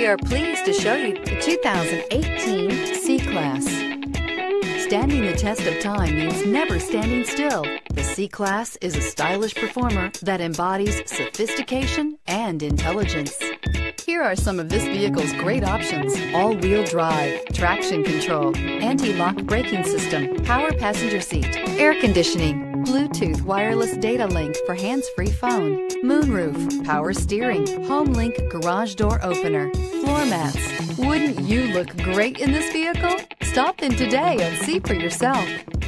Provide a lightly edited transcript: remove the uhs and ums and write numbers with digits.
We are pleased to show you the 2018 C-Class. Standing the test of time means never standing still. The C-Class is a stylish performer that embodies sophistication and intelligence. Here are some of this vehicle's great options: all-wheel drive, traction control, anti-lock braking system, power passenger seat, air conditioning, Bluetooth wireless data link for hands-free phone, moonroof, power steering, home-link garage door opener, floor mats. Wouldn't you look great in this vehicle? Stop in today and see for yourself.